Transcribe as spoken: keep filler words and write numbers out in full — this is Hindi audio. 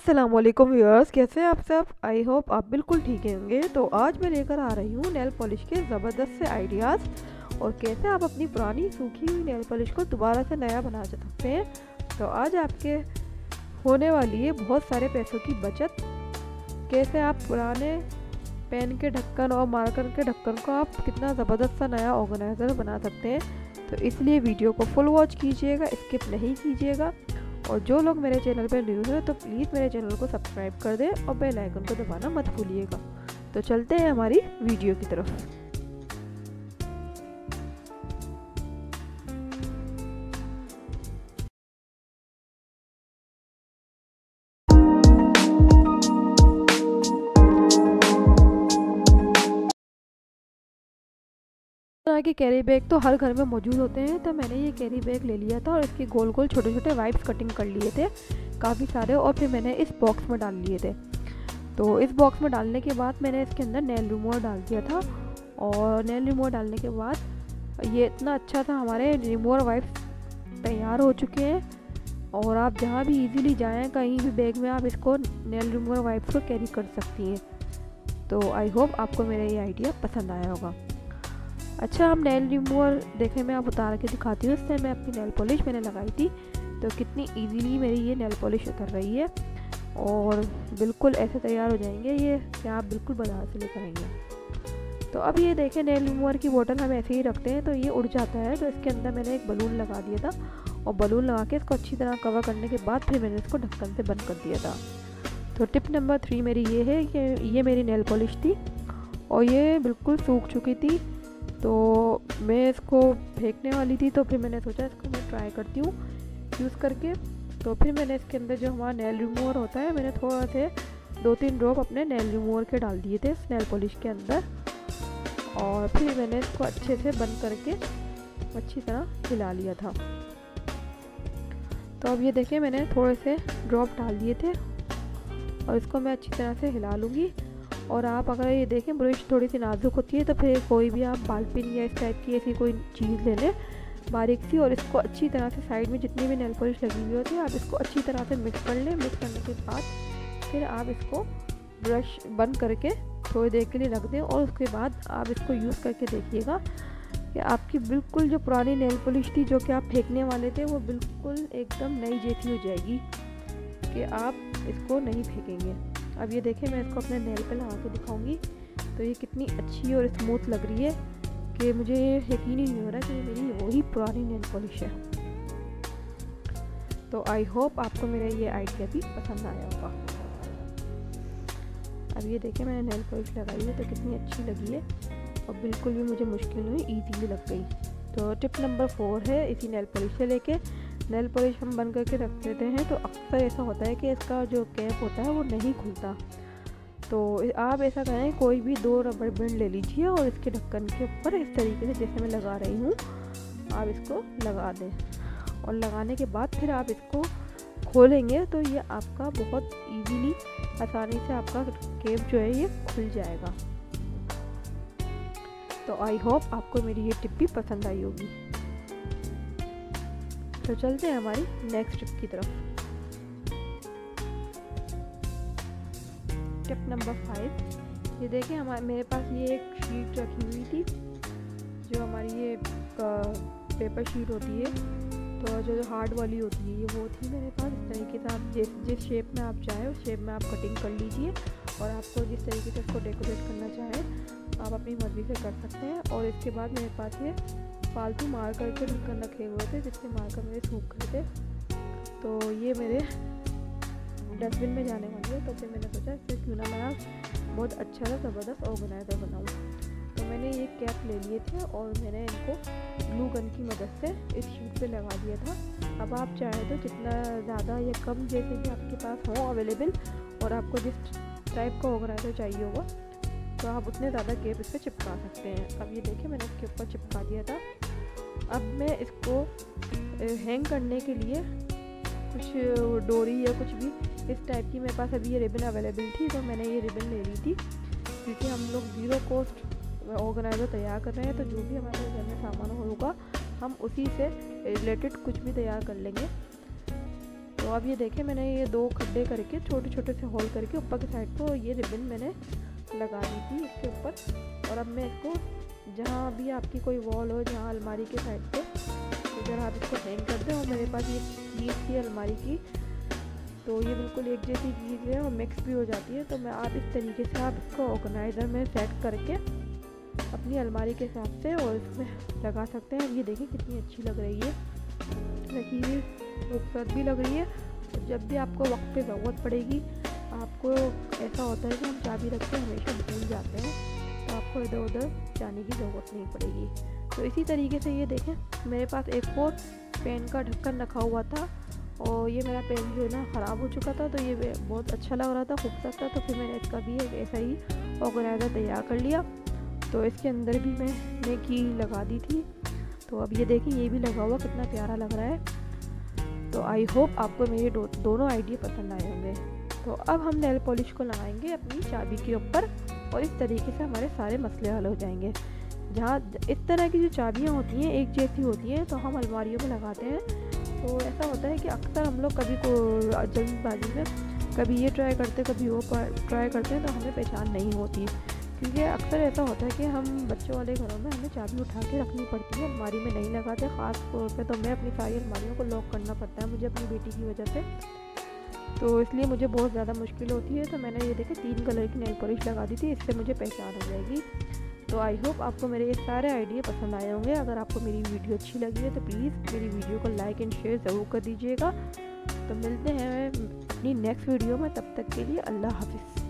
अस्सलामुअलैकुम व्यूअर्स, कैसे हैं आप सब। आई होप आप बिल्कुल ठीक होंगे। तो आज मैं लेकर आ रही हूँ नेल पॉलिश के ज़बरदस्त से आइडियाज़ और कैसे आप अपनी पुरानी सूखी हुई नेल पॉलिश को दोबारा से नया बना सकते हैं। तो आज आपके होने वाली है बहुत सारे पैसों की बचत। कैसे आप पुराने पेन के ढक्कन और मार्कर के ढक्कन को आप कितना ज़बरदस्त सा नया ऑर्गेनाइज़र बना सकते हैं। तो इसलिए वीडियो को फुल वॉच कीजिएगा, स्किप नहीं कीजिएगा। और जो लोग मेरे चैनल पर न्यू हैं तो प्लीज़ मेरे चैनल को सब्सक्राइब कर दें और बेल आइकन को दबाना मत भूलिएगा। तो चलते हैं हमारी वीडियो की तरफ। तरह के कैरी बैग तो हर घर में मौजूद होते हैं। तो मैंने ये कैरी बैग ले लिया था और इसके गोल गोल छोटे छोटे वाइप्स कटिंग कर लिए थे काफ़ी सारे, और फिर मैंने इस बॉक्स में डाल लिए थे। तो इस बॉक्स में डालने के बाद मैंने इसके अंदर नेल रिमूवर डाल दिया था। और नेल रिमूवर डालने के बाद ये इतना अच्छा था, हमारे रिमूवर वाइप्स तैयार हो चुके हैं। और आप जहाँ भी इजीली जाएं, कहीं भी बैग में आप इसको नेल रिमूवर वाइप्स को कैरी कर सकती हैं। तो आई होप आपको मेरा ये आइडिया पसंद आया होगा। अच्छा, हम नेल रिमूवर देखें, मैं आप उतार के दिखाती हूँ। इससे मैं अपनी नेल पॉलिश मैंने लगाई थी तो कितनी इजीली मेरी ये नेल पॉलिश उतर रही है और बिल्कुल ऐसे तैयार हो जाएंगे ये कि आप बिल्कुल बाजार से लेकर आएंगे। तो अब ये देखें, नेल रिमूवर की बोतल हम ऐसे ही रखते हैं तो ये उड़ जाता है। तो इसके अंदर मैंने एक बलून लगा दिया था और बलून लगा के इसको अच्छी तरह कवर करने के बाद फिर मैंने इसको ढक्कन से बंद कर दिया था। तो टिप नंबर थ्री मेरी ये है कि ये मेरी नेल पॉलिश थी और ये बिल्कुल सूख चुकी थी। तो मैं इसको फेंकने वाली थी, तो फिर मैंने सोचा इसको मैं ट्राई करती हूँ यूज़ करके। तो फिर मैंने इसके अंदर जो हमारा नेल रिमूवर होता है, मैंने थोड़ा से दो तीन ड्रॉप अपने नेल रिमूवर के डाल दिए थे इस नेल पॉलिश के अंदर। और फिर मैंने इसको अच्छे से बंद करके अच्छी तरह हिला लिया था। तो अब ये देखें, मैंने थोड़े से ड्रॉप डाल दिए थे और इसको मैं अच्छी तरह से हिला लूँगी। और आप अगर ये देखें ब्रश थोड़ी सी नाजुक होती है तो फिर कोई भी आप बाल पिन या इस टाइप की ऐसी कोई चीज़ ले लें बारीक सी, और इसको अच्छी तरह से साइड में जितनी भी नेल पॉलिश लगी हुई होती है आप इसको अच्छी तरह से मिक्स कर लें। मिक्स करने के बाद फिर आप इसको ब्रश बंद करके थोड़ी देर के लिए रख दें और उसके बाद आप इसको यूज़ करके देखिएगा कि आपकी बिल्कुल जो पुरानी नेल पॉलिश थी जो कि आप फेंकने वाले थे वो बिल्कुल एकदम नई जैसी हो जाएगी कि आप इसको नहीं फेंकेंगे। अब ये देखें, मैं इसको अपने नेल पे लगा के दिखाऊंगी तो ये कितनी अच्छी और स्मूथ लग रही है कि मुझे यकीन ही नहीं हो रहा कि ये मेरी वही पुरानी नेल पॉलिश है। तो आई होप आपको मेरा ये आइडिया भी पसंद आया होगा। अब ये देखें, मैंने नेल पॉलिश लगाई है तो कितनी अच्छी लगी है और बिल्कुल भी मुझे मुश्किल हुई, ईजीली लग गई। तो टिप नंबर फोर है, इसी नेल पॉलिश से लेके नेल पॉलिश हम बंद करके रख देते हैं तो अक्सर ऐसा होता है कि इसका जो कैप होता है वो नहीं खुलता। तो आप ऐसा करें, कोई भी दो रबड़ बैंड ले लीजिए और इसके ढक्कन के ऊपर इस तरीके से जैसे मैं लगा रही हूँ आप इसको लगा दें। और लगाने के बाद फिर आप इसको खोलेंगे तो ये आपका बहुत इजीली आसानी से आपका कैप जो है ये खुल जाएगा। तो आई होप आपको मेरी ये टिप भी पसंद आई होगी। तो चलते हैं हमारी नेक्स्ट टिप की तरफ। टिप नंबर फाइव, ये देखें, हमारे मेरे पास ये एक शीट रखी हुई थी जो हमारी ये पेपर शीट होती है, तो जो जो हार्ड वाली होती है ये वो थी मेरे पास। इस तरीके से आप जिस जिस शेप में आप चाहें उस शेप में आप कटिंग कर लीजिए और आपको जिस तरीके से इसको डेकोरेट करना चाहें आप अपनी मर्ज़ी से कर सकते हैं। और इसके बाद मेरे पास ये फालतू मार्कर के ढक्कन रखे हुए थे जिससे मार्कर मेरे सूख गए थे, तो ये मेरे डस्टबिन में जाने वाली है। तो फिर मैंने सोचा इससे क्यों ना मैं बहुत अच्छा सा ज़बरदस्त ऑर्गेनाइज़र बनाऊँ। तो मैंने ये कैप ले लिए थे और मैंने इनको ग्लू गन की मदद से इस शीट पे लगा दिया था। अब आप चाहें तो जितना ज़्यादा या कम जैसे भी आपके पास हो अवेलेबल और आपको जिस टाइप का ऑर्गेनाइज़र चाहिए होगा तो आप उतने ज़्यादा कैप इस पर चिपका सकते हैं। अब ये देखिए, मैंने इसके ऊपर चिपका दिया था। अब मैं इसको हैंग करने के लिए कुछ डोरी या कुछ भी इस टाइप की, मेरे पास अभी ये रिबन अवेलेबल थी तो मैंने ये रिबन ले ली थी क्योंकि हम लोग ज़ीरो कॉस्ट ऑर्गेनाइज़र तैयार कर रहे हैं। तो जो भी हमारे घर में सामान होगा हम उसी से रिलेटेड कुछ भी तैयार कर लेंगे। तो अब ये देखें, मैंने ये दो खड्डे करके छोटे छोटे से होल करके ऊपर की साइड को ये रिबन मैंने लगा दी थी इसके ऊपर। और अब मैं इसको जहाँ भी आपकी कोई वॉल हो, जहाँ अलमारी के साइड पे, इधर आप इसको हैंग कर दें। और मेरे पास ये चीज़ थी अलमारी की, तो ये बिल्कुल एक जैसी चीज़ है और मिक्स भी हो जाती है। तो मैं आप इस तरीके से आप इसको ऑर्गेनाइज़र में सेट करके अपनी अलमारी के हिसाब से और इसमें लगा सकते हैं। ये देखिए कितनी अच्छी लग रही है, रखी हुई खूबसूरत भी लग रही है। और जब भी आपको वक्त पे ज़रूरत पड़ेगी, आपको ऐसा होता है कि हम चाबी रख के हमेशा भूल जाते हैं, तो आपको इधर उधर जाने की ज़रूरत नहीं पड़ेगी। तो इसी तरीके से ये देखें, मेरे पास एक और पेन का ढक्कन रखा हुआ था और ये मेरा पेन जो है ना ख़राब हो चुका था, तो ये बहुत अच्छा लग रहा था, खूबसूरत था। तो फिर मैंने इसका भी एक ऐसा ही ऑर्गेनाइज़र तैयार कर लिया। तो इसके अंदर भी मैंने की लगा दी थी। तो अब ये देखिए, ये भी लगा हुआ कितना प्यारा लग रहा है। तो आई होप आपको मेरे दो, दोनों आइडिया पसंद आए होंगे। तो अब हम नेल पॉलिश को लगाएंगे अपनी चाबी के ऊपर और इस तरीके से हमारे सारे मसले हल हो जाएंगे। जहाँ इस तरह की जो चाबियाँ होती हैं एक जैसी होती हैं, तो हम अलमारियों में लगाते हैं। तो ऐसा होता है कि अक्सर हम लोग कभी को जल्दबाजी में कभी ये ट्राई करते कभी वो ट्राई करते हैं, तो हमें पहचान नहीं होती। क्योंकि अक्सर ऐसा होता है कि हम बच्चों वाले घरों में हमें चाबी उठा के रखनी पड़ती है, अलमारी में नहीं लगाते। ख़ास तौर पे तो मैं अपनी सारी अलमारियों को लॉक करना पड़ता है मुझे अपनी बेटी की वजह से, तो इसलिए मुझे बहुत ज़्यादा मुश्किल होती है। तो मैंने ये देखे तीन कलर की नेल पॉलिश लगा दी थी, इससे मुझे पहचान हो जाएगी। तो आई होप आपको मेरे ये सारे आइडिया पसंद आए होंगे। अगर आपको मेरी वीडियो अच्छी लगी है तो प्लीज़ मेरी वीडियो को लाइक एंड शेयर ज़रूर कर दीजिएगा। तो मिलते हैं अपनी नेक्स्ट वीडियो में, तब तक के लिए अल्लाह हाफिज़।